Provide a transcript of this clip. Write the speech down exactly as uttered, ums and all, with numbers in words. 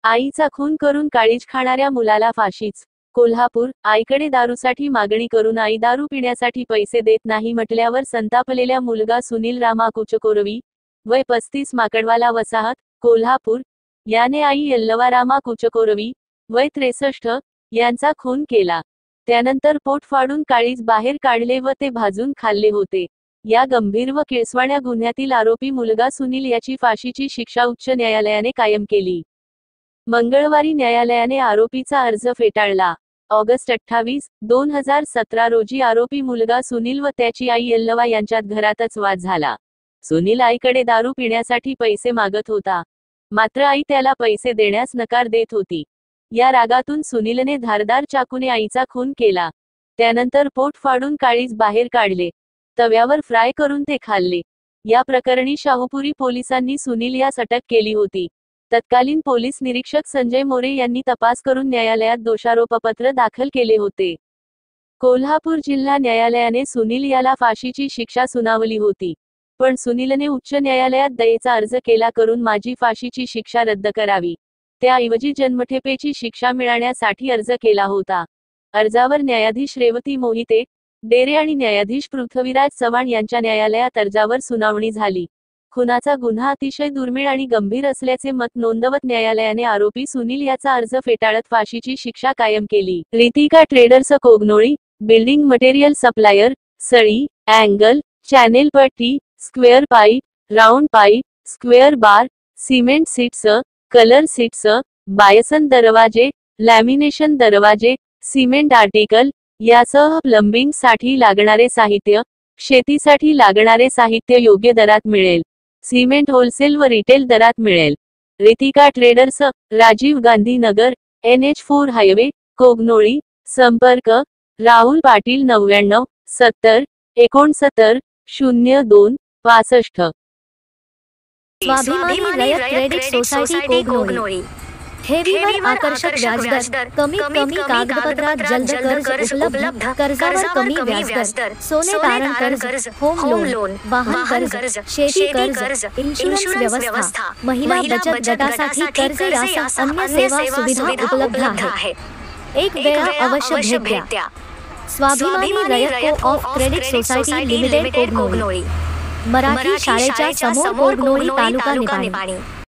आईचा खून करून काळीज खाणाऱ्या मुलाला फाशीच. कोल्हापूर. आईकडे दारूसाठी मागणी करून आई दारू पिण्यासाठी पैसे देत नाही म्हटल्यावर संतापलेल्या मुलगा सुनील रामा कुचकोरवी, वय पस्तीस, माकडवाला वसाहत, कोल्हापूर, याने आई यल्लवा रामा कुचकोरवी, वय त्रेसष्ट, यांचा खून केला. त्यानंतर पोट फाडून काळीज बाहेर काढले व ते भाजून खाल्ले होते. या गंभीर व किळसवाण्या गुन्ह्यातील आरोपी मुलगा सुनील याची फाशीची शिक्षा उच्च न्यायालयाने कायम केली. मंगळवारी न्यायालयाने आरोपीचा अर्ज फेटाळला. ऑगस्ट अठ्ठावीस, दोन हजार सतरा रोजी आरोपी मुलगा सुनील व त्याची आई यल्लवा यांच्यात घरातच वाद झाला. सुनील आईकडे दारू पिण्यासाठी पैसे मागत होता, मात्र आई त्याला पैसे देण्यास नकार देत होती. या रागातून सुनीलने धारदार चाकूने आईचा खून केला. त्यानंतर पोट फाडून काळीज बाहेर काढले. तव्यावर फ्राय करून ते खाल्ले. या प्रकरणी शाहूपुरी पोलिसांनी सुनील यास अटक केली होती. तत्कालीन पोलीस निरीक्षक संजय मोरे यांनी तपास करून न्यायालयात दोषारोपपत्र दाखल केले होते. कोल्हापूर जिल्हा न्यायालयाने सुनील याला फाशीची शिक्षा सुनावली होती, पण सुनीलने उच्च न्यायालयात दयेचा अर्ज केला करून माझी फाशीची शिक्षा रद्द करावी, त्याऐवजी जन्मठेपेची शिक्षा मिळण्यासाठी अर्ज केला होता. अर्जावर न्यायाधीश रेवती मोहिते डेरे आणि न्यायाधीश पृथ्वीराज चव्हाण यांच्या न्यायालयात अर्जावर सुनावणी झाली. खुनाचा गुन्हा अतिशय दुर्मिळ आणि गंभीर असल्याचे मत नोंदवत न्यायालयाने आरोपी सुनील याचा अर्ज फेटाळत फाशीची शिक्षा कायम केली. Ritika traders Kognoli, building material supplier, सळी, अँगल, चॅनेल पट्टी, square pipe, round pipe, square bar, cement sheets, colour sheets, bison दरवाजे, लॅमिनेशन दरवाजे, सिमेंट आर्टिकल यासह प्लंबिंग साठी लागणारे साहित्य, शेतीसाठी लागणारे साहित्य योग्य दरात मिळेल. सिमेंट होलसेल व रिटेल दरात मिळेल. Ritika traders, Rajiv Gandhi Nagar, N H four highway, Kognoli. संपर्क राहुल पाटील नव्याण्णव सत्तर एकोणसत्तर शून्य दोन पासष्ट. स्वाभिमानी रयत क्रेडिट सोसायटी कोगनोळी. ठेवीवर आकर्षक व्याजदर, कमीत कमी कागदपत्रात जलद कर्ज उपलब्ध, कर्जावर कमी व्याजदर, सोने तारण कर्ज, होम लोन, वाहन कर्ज, शेती कर्ज, इन्शुरन्स व्यवस्था, महिला बचत गटासाठी कर्ज यासह अन्य सेवा सुविधा उपलब्ध आहे. एक वेळा अवश्य भेट द्या. Swabhimani Rayat co op credit society limited Kognoli. Marathi शाळेच्या समोर कोगनोळी, तालुका निपाणी.